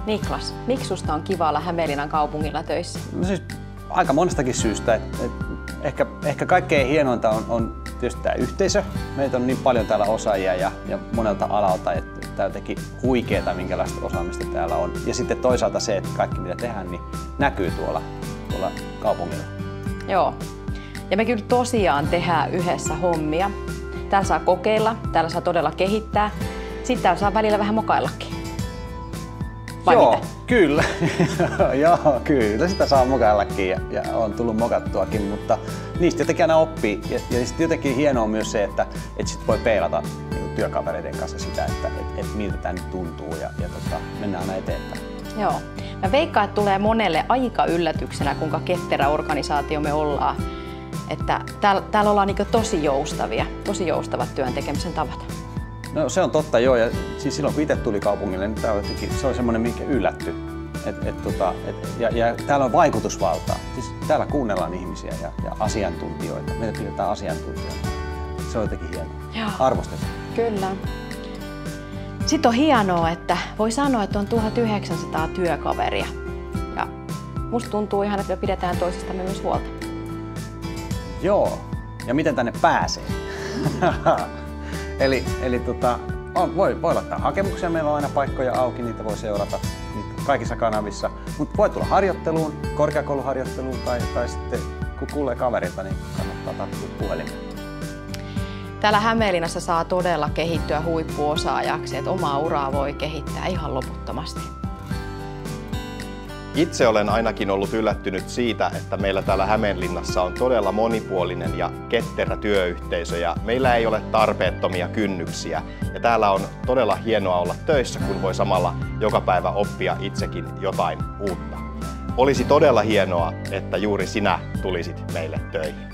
Niklas, miksi susta on kiva olla Hämeenlinnan kaupungilla töissä? No siis aika monestakin syystä. Ehkä kaikkein hienointa on tietysti tämä yhteisö. Meitä on niin paljon täällä osaajia ja monelta alalta, että tämä on jotenkin huikeeta, minkälaista osaamista täällä on. Ja sitten toisaalta se, että kaikki mitä tehdään, niin näkyy tuolla kaupungilla. Joo. Ja me kyllä tosiaan tehdään yhdessä hommia. Täällä saa kokeilla, täällä saa todella kehittää. Sitten täällä saa välillä vähän mokaillakin. Vai Joo, mitä? kyllä. Joo, kyllä. Sitä saa mokaillakin ja on tullut mokattuakin, mutta niistä jotenkin aina oppii. Ja sitten jotenkin hienoa on myös se, että sit voi peilata niin työkavereiden kanssa sitä, että miltä tämä nyt tuntuu ja mennään aina eteenpäin. Joo. Mä veikkaan, että tulee monelle aika yllätyksenä, kuinka ketterä organisaatio me ollaan. Että täällä ollaan niin tosi joustavia, tosi joustavat työn tekemisen tavat. No se on totta, joo. Ja siis silloin kun itse tuli kaupungille, niin se oli semmoinen, minkä yllätty. Ja täällä on vaikutusvaltaa. Siis täällä kuunnellaan ihmisiä ja asiantuntijoita. Meitä pidetään asiantuntijoita. Se on jotenkin hienoa. Joo. Arvostetaan. Kyllä. Sitten on hienoa, että voi sanoa, että on 1900 työkaveria. Ja musta tuntuu ihan, että me pidetään toisistamme myös huolta. Joo. Ja miten tänne pääsee? Eli voi laittaa hakemuksia, meillä on aina paikkoja auki, niitä voi seurata niitä kaikissa kanavissa. Mutta voi tulla harjoitteluun, korkeakouluharjoitteluun tai sitten kun kuulee kaverilta, niin kannattaa tarttua puhelimeen. Täällä Hämeenlinnassa saa todella kehittyä huippuosaajaksi, että omaa uraa voi kehittää ihan loputtomasti. Itse olen ainakin ollut yllättynyt siitä, että meillä täällä Hämeenlinnassa on todella monipuolinen ja ketterä työyhteisö ja meillä ei ole tarpeettomia kynnyksiä. Ja täällä on todella hienoa olla töissä, kun voi samalla joka päivä oppia itsekin jotain uutta. Olisi todella hienoa, että juuri sinä tulisit meille töihin.